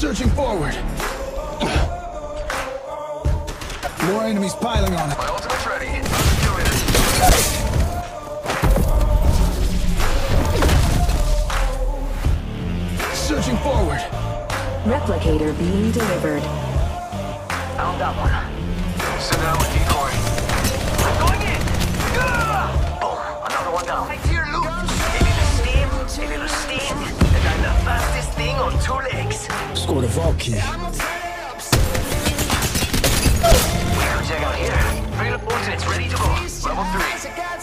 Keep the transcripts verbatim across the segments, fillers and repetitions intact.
Searching forward. More enemies piling on it. My ultimate's ready. Do it. Searching forward. Replicator being delivered. Found that one. Send out a decoy. I'm going in! Ah! Boom! Another one down. I hear loot! A little steam, a little steam, and I'm the fastest thing on two legs. Scored a vault key. Check out here. Three ultimates ready to go. Level three.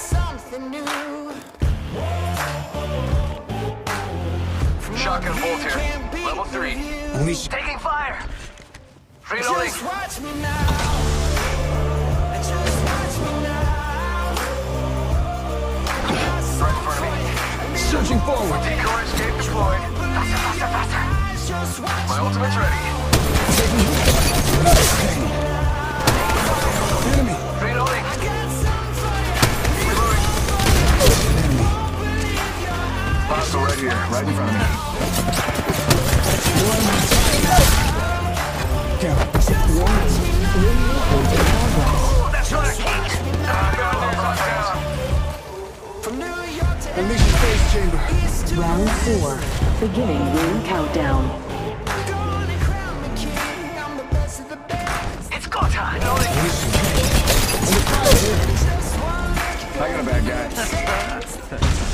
Shotgun bolt here. Level three. Unleash. Taking fire. Reloading. Right in front of me. Searching forward. Decoy escape deployed. Faster, faster, faster. My ultimate's ready. Enemy. Reloading. Hostile right here, right in front of me. Count. Ooh, that's not a kick. I got no down. Unleashing phase chamber. Round four. Beginning ring countdown. It's go time. Reloading. I got a bad guy.